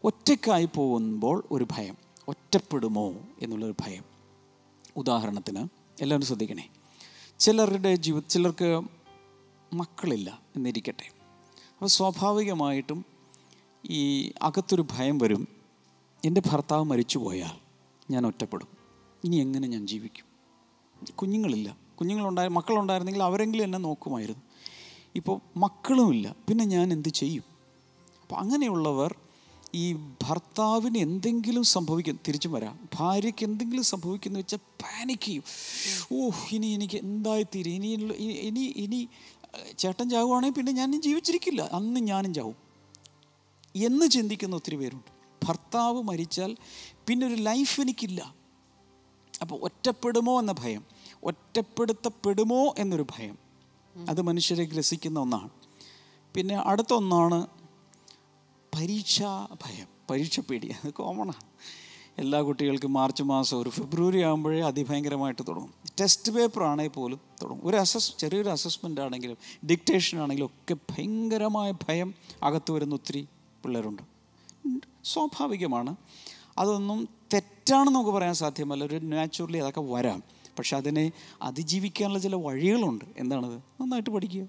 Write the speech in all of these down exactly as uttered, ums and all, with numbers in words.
ഒറ്റയ്ക്കായി പോകുമ്പോൾ ഒരു ഭയം, ഒറ്റപ്പെടുമോ എന്നുള്ളൊരു ഭയം. ഉദാഹരണത്തിന് എല്ലാവരും ശ്രദ്ധിക്കണേ, ചിലരുടെ ജീവിത ചിലർക്ക് മക്കളില്ല എന്നിരിക്കട്ടെ. അപ്പോൾ സ്വാഭാവികമായിട്ടും ഈ അകത്തൊരു ഭയം വരും, എൻ്റെ ഭർത്താവ് മരിച്ചു പോയാൽ ഞാൻ ഒറ്റപ്പെടും, ഇനി എങ്ങനെ ഞാൻ ജീവിക്കും? കുഞ്ഞുങ്ങളില്ല, കുഞ്ഞുങ്ങളുണ്ടായ മക്കളുണ്ടായിരുന്നെങ്കിൽ അവരെങ്കിലും എന്നെ നോക്കുമായിരുന്നു. ഇപ്പോൾ മക്കളുമില്ല, പിന്നെ ഞാൻ എന്ത് ചെയ്യും? അപ്പോൾ അങ്ങനെയുള്ളവർ ഈ ഭർത്താവിന് എന്തെങ്കിലും സംഭവിക്കും, തിരിച്ചും വരാം, ഭാര്യയ്ക്ക് എന്തെങ്കിലും സംഭവിക്കുന്നു വെച്ചാൽ പാനിക് ചെയ്യും. ഓ ഇനി എനിക്ക് എന്തായിത്തീരും, ഇനി ഇനി ഇനി ചേട്ടൻ ചാവുകയാണെങ്കിൽ പിന്നെ ഞാൻ ജീവിച്ചിരിക്കില്ല, അന്ന് ഞാനും ചാവും എന്ന് ചിന്തിക്കുന്ന ഒത്തിരി പേരുണ്ട്. ഭർത്താവ് മരിച്ചാൽ പിന്നെ ഒരു ലൈഫ് എനിക്കില്ല. അപ്പോൾ ഒറ്റപ്പെടുമോ എന്ന ഭയം, ഒറ്റപ്പെടുത്തപ്പെടുമോ എന്നൊരു ഭയം, അത് മനുഷ്യരെ ഗ്രസിക്കുന്ന ഒന്നാണ്. പിന്നെ അടുത്ത ഒന്നാണ് പരീക്ഷാ ഭയം, പരീക്ഷ പേടി. അത് കോമണാണ്, എല്ലാ കുട്ടികൾക്കും മാർച്ച് മാസം ഒരു ഫെബ്രുവരി ആകുമ്പോഴേ അതിഭയങ്കരമായിട്ട് തുടങ്ങും. ടെസ്റ്റ് പേപ്പർ ആണെങ്കിൽ പോലും തുടങ്ങും. ഒരു അസസ് ചെറിയൊരു അസസ്മെൻ്റ് ആണെങ്കിലും ഡിക്റ്റേഷൻ ആണെങ്കിലും ഒക്കെ ഭയങ്കരമായ ഭയം അകത്ത് വരുന്ന ഒത്തിരി പിള്ളേരുണ്ട്. സ്വാഭാവികമാണ്, അതൊന്നും തെറ്റാണെന്ന് നമുക്ക് പറയാൻ സാധ്യമല്ല. ഒരു നാച്ചുറലി അതൊക്കെ വരാം. പക്ഷെ അതിനെ അതിജീവിക്കാനുള്ള ചില വഴികളുണ്ട്. എന്താണത്? നന്നായിട്ട് പഠിക്കുക.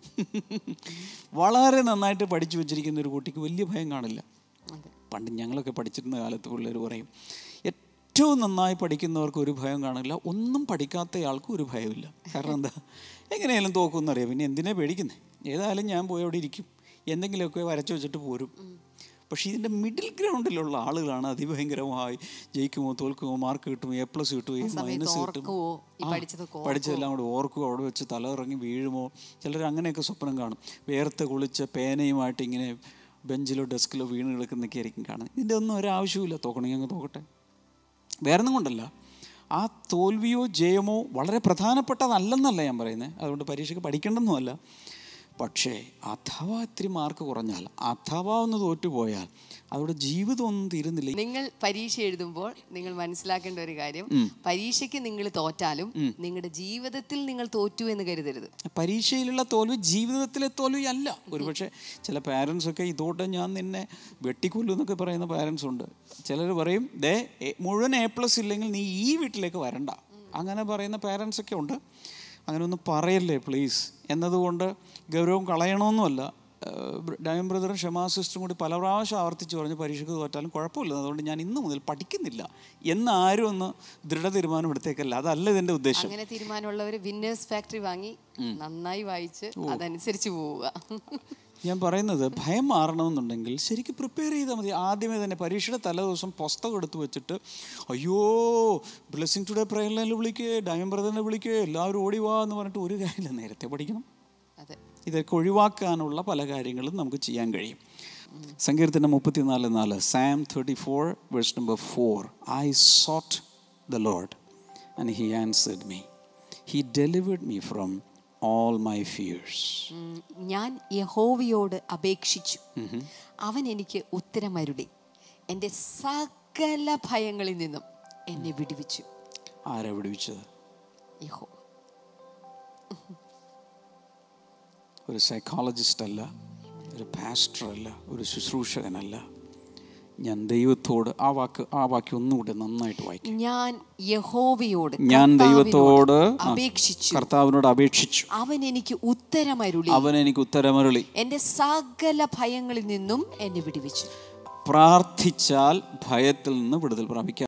വളരെ നന്നായിട്ട് പഠിച്ചു വെച്ചിരിക്കുന്ന ഒരു കുട്ടിക്ക് വലിയ ഭയം കാണില്ല. പണ്ട് ഞങ്ങളൊക്കെ പഠിച്ചിരുന്ന കാലത്ത് പിള്ളേർ പറയും, ഏറ്റവും നന്നായി പഠിക്കുന്നവർക്ക് ഒരു ഭയം കാണില്ല, ഒന്നും പഠിക്കാത്ത ആൾക്കും ഒരു ഭയമില്ല. കാരണം എന്താ? എങ്ങനെയായാലും തോക്കുമെന്നറിയാം, പിന്നെ എന്തിനാ പേടിക്കുന്നത്? ഏതായാലും ഞാൻ പോയി അവിടെ ഇരിക്കും, എന്തെങ്കിലുമൊക്കെ വരച്ചു വെച്ചിട്ട് പോരും. പക്ഷേ ഇതിൻ്റെ മിഡിൽ ഗ്രൗണ്ടിലുള്ള ആളുകളാണ് അതിഭയങ്കരമായി ജയിക്കുമോ തോൽക്കുമോ മാർക്ക് കിട്ടുമോ എ പ്ലസ് കിട്ടുമോ മൈനസ് കിട്ടുമോ പഠിച്ചതെല്ലാം കൂടെ ഓർക്കുമോ അവിടെ വെച്ച് തല ഇറങ്ങി വീഴുമോ. ചിലർ അങ്ങനെയൊക്കെ സ്വപ്നം കാണും, വേർത്ത് കുളിച്ച് പേനയുമായിട്ട് ഇങ്ങനെ ബെഞ്ചിലോ ഡെസ്കിലോ വീണ് കിടക്കുന്നൊക്കെ ആയിരിക്കും കാണുന്നത്. ഇതിൻ്റെ ഒന്നും ഒരാവശ്യമില്ല, തോക്കണമെങ്കിൽ അങ്ങ് തോക്കട്ടെ. വേറൊന്നും കൊണ്ടല്ല, ആ തോൽവിയോ ജയമോ വളരെ പ്രധാനപ്പെട്ടതല്ലെന്നല്ല ഞാൻ പറയുന്നത്, അതുകൊണ്ട് പരീക്ഷയ്ക്ക് പഠിക്കേണ്ടെന്നുമല്ല. പക്ഷേ അഥവാ ഇത്തിരി മാർക്ക് കുറഞ്ഞാൽ, അഥവാ ഒന്ന് തോറ്റുപോയാൽ അതോടെ ജീവിതം ഒന്നും തീരുന്നില്ല. നിങ്ങൾ പരീക്ഷ എഴുതുമ്പോൾ നിങ്ങൾ മനസ്സിലാക്കേണ്ട ഒരു കാര്യം, പരീക്ഷയ്ക്ക് നിങ്ങൾ തോറ്റാലും നിങ്ങളുടെ ജീവിതത്തിൽ നിങ്ങൾ തോറ്റു എന്ന് കരുതരുത്. പരീക്ഷയിലുള്ള തോൽവി ജീവിതത്തിലെ തോൽവി അല്ല. ഒരുപക്ഷെ ചില പാരൻസ് ഒക്കെ ഇതോടെ ഞാൻ നിന്നെ വെട്ടിക്കൊല്ലു എന്നൊക്കെ പറയുന്ന പാരൻസ് ഉണ്ട്. ചിലർ പറയും, ദേ മുഴുവൻ എ പ്ലസ് ഇല്ലെങ്കിൽ നീ ഈ വീട്ടിലേക്ക് വരണ്ട, അങ്ങനെ പറയുന്ന പാരൻസ് ഒക്കെ ഉണ്ട്. അങ്ങനെ ഒന്നും പറയല്ലേ പ്ലീസ്. എന്നതുകൊണ്ട് ഗൗരവം കളയണമെന്നുമല്ല. ഡയമൻ ബ്രദറും ക്ഷമാ സിസ്റ്ററും കൂടി പല പ്രാവശ്യം ആവർത്തിച്ച് പറഞ്ഞ് പരീക്ഷയ്ക്ക് തോറ്റാലും കുഴപ്പമില്ല, അതുകൊണ്ട് ഞാൻ ഇന്ന് മുതൽ പഠിക്കുന്നില്ല എന്ന് ആരും ഒന്ന് ദൃഢ തീരുമാനം എടുത്തേക്കല്ല. അതല്ല ഇതിൻ്റെ ഉദ്ദേശം. അങ്ങനെ തീരുമാനമുള്ളവർ വിന്നേഴ്സ് ഫാക്ടറി വാങ്ങി നന്നായി വായിച്ച് അതനുസരിച്ച് പോവുക. ഞാൻ പറയുന്നത്, ഭയം മാറണമെന്നുണ്ടെങ്കിൽ ശരിക്കും പ്രിപ്പയർ ചെയ്താൽ മതി. ആദ്യമേ തന്നെ പരീക്ഷയുടെ തലേ ദിവസം പുസ്തകം എടുത്ത് വെച്ചിട്ട്, അയ്യോ ബ്ലെസ്സിങ് ടുഡേ പ്രയർ ലൈനിൽ വിളിക്കുക, ഡയമൻ ബ്രദറിനെ വിളിക്കുക, എല്ലാവരും ഓടി വാ എന്ന് പറഞ്ഞിട്ട് ഒരു കാര്യമില്ല, നേരത്തെ പഠിക്കണം. ഇതൊക്കെ ഒഴിവാക്കാനുള്ള പല കാര്യങ്ങളും നമുക്ക് ചെയ്യാൻ കഴിയും. സങ്കീർത്തനം മുപ്പത്തിനാല് നാല്, Psalm thirty four verse number four, I sought the Lord and he answered me, he delivered me from all my fears. ഞാൻ യഹോവയോട് അപേക്ഷിച്ചു, അവൻ എനിക്ക് ഉത്തരമരുളി, എൻ്റെ സകല ഭയങ്ങളിൽ നിന്നും എന്നെ വിടുവിച്ചു. ആരാ വിടുവിച്ചത്? യഹോവ. ഒരു സൈക്കോളജിസ്റ്റ് അല്ല, ഒരു പാസ്റ്റർ അല്ല, ഒരു ശുശ്രൂഷകനല്ല. ഞാൻ ദൈവത്തോട്, ആ വാക്ക് ആ വാക്യം ഒന്നുകൂടെ നന്നായിട്ട് വായിക്കും. ഞാൻ യഹോവയോട്, ഞാൻ ദൈവത്തോട് അപേക്ഷിച്ചു, കർത്താവിനോട് അപേക്ഷിച്ചു, അവൻ എനിക്ക് ഉത്തരമരുളി, അവൻ എനിക്ക് ഉത്തരമരുളി, എൻ്റെ സകല ഭയങ്ങളിൽ നിന്നും എന്നെ വിടുവിച്ചു. പ്രാർത്ഥിച്ചാൽ ഭയത്തിൽ നിന്ന് വിടുതൽ പ്രാപിക്കാം.